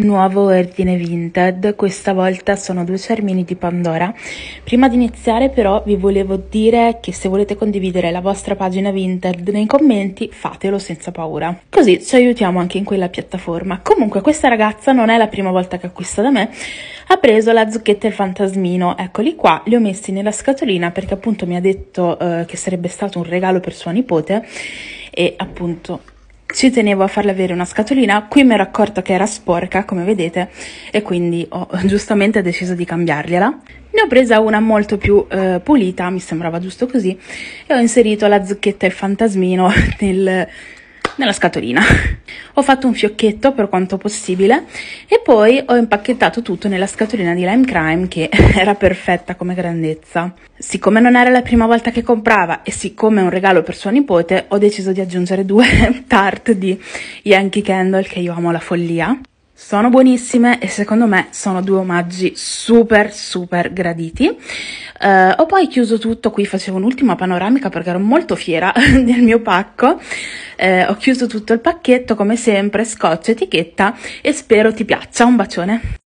Nuovo ordine Vinted, questa volta sono 2 cermini di Pandora. Prima di iniziare però vi volevo dire che se volete condividere la vostra pagina Vinted nei commenti fatelo senza paura, così ci aiutiamo anche in quella piattaforma. Comunque questa ragazza non è la prima volta che acquista da me, ha preso la zucchetta e il fantasmino, eccoli qua, li ho messi nella scatolina perché appunto mi ha detto che sarebbe stato un regalo per sua nipote e appunto ci tenevo a farle avere una scatolina. Qui mi ero accorta che era sporca, come vedete, e quindi ho giustamente deciso di cambiargliela. Ne ho presa una molto più pulita, mi sembrava giusto così, e ho inserito la zucchetta e il fantasmino nella scatolina. Ho fatto un fiocchetto per quanto possibile e poi ho impacchettato tutto nella scatolina di Lime Crime che era perfetta come grandezza. Siccome non era la prima volta che comprava e siccome è un regalo per sua nipote, ho deciso di aggiungere 2 tarte di Yankee Candle che io amo alla follia. Sono buonissime e secondo me sono 2 omaggi super graditi. Ho poi chiuso tutto, qui facevo un'ultima panoramica perché ero molto fiera del mio pacco. Ho chiuso tutto il pacchetto come sempre, scotch, etichetta e spero ti piaccia. Un bacione!